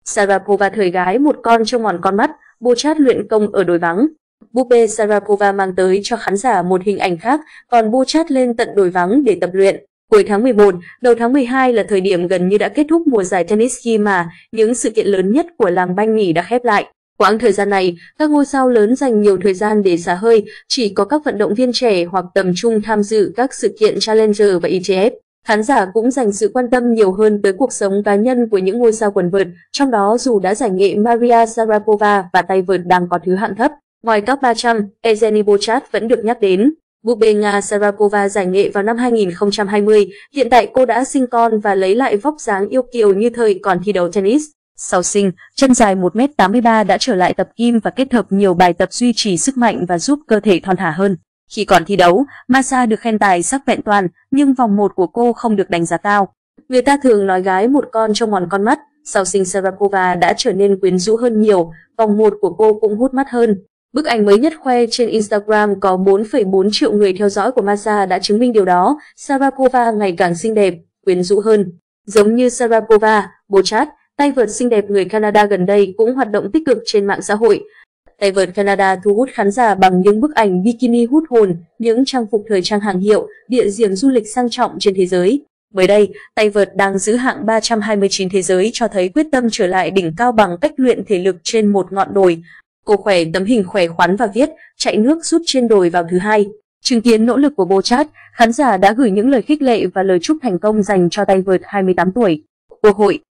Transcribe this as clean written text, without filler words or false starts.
Sharapova thời gái một con trông ngòn con mắt, Bouchard luyện công ở đồi vắng. Búp Sharapova mang tới cho khán giả một hình ảnh khác, còn Bouchard lên tận đồi vắng để tập luyện. Cuối tháng 11, đầu tháng 12 là thời điểm gần như đã kết thúc mùa giải tennis khi mà những sự kiện lớn nhất của làng banh nhỉ đã khép lại. Quãng thời gian này, các ngôi sao lớn dành nhiều thời gian để xả hơi, chỉ có các vận động viên trẻ hoặc tầm trung tham dự các sự kiện Challenger và ITF. Khán giả cũng dành sự quan tâm nhiều hơn tới cuộc sống cá nhân của những ngôi sao quần vợt, trong đó dù đã giải nghệ Maria Sharapova và tay vợt đang có thứ hạng thấp. Ngoài top 300, Evgeny Bouchard vẫn được nhắc đến. Búp Nga Sharapova giải nghệ vào năm 2020, hiện tại cô đã sinh con và lấy lại vóc dáng yêu kiều như thời còn thi đấu tennis. Sau sinh, chân dài 1m83 đã trở lại tập gym và kết hợp nhiều bài tập duy trì sức mạnh và giúp cơ thể thon thả hơn. Khi còn thi đấu, Masha được khen tài sắc vẹn toàn, nhưng vòng 1 của cô không được đánh giá cao. Người ta thường nói gái một con trông ngòn con mắt, sau sinh Sharapova đã trở nên quyến rũ hơn nhiều, vòng 1 của cô cũng hút mắt hơn. Bức ảnh mới nhất khoe trên Instagram có 4,4 triệu người theo dõi của Masha đã chứng minh điều đó. Sharapova ngày càng xinh đẹp, quyến rũ hơn. Giống như Sharapova, Bouchard, tay vợt xinh đẹp người Canada gần đây cũng hoạt động tích cực trên mạng xã hội. Tay vợt Canada thu hút khán giả bằng những bức ảnh bikini hút hồn, những trang phục thời trang hàng hiệu, địa điểm du lịch sang trọng trên thế giới. Mới đây, tay vợt đang giữ hạng 329 thế giới cho thấy quyết tâm trở lại đỉnh cao bằng cách luyện thể lực trên một ngọn đồi. Cô khoe tấm hình khỏe khoắn và viết chạy nước rút trên đồi vào thứ Hai. Chứng kiến nỗ lực của Bouchard, khán giả đã gửi những lời khích lệ và lời chúc thành công dành cho tay vợt 28 tuổi. Cuộc hội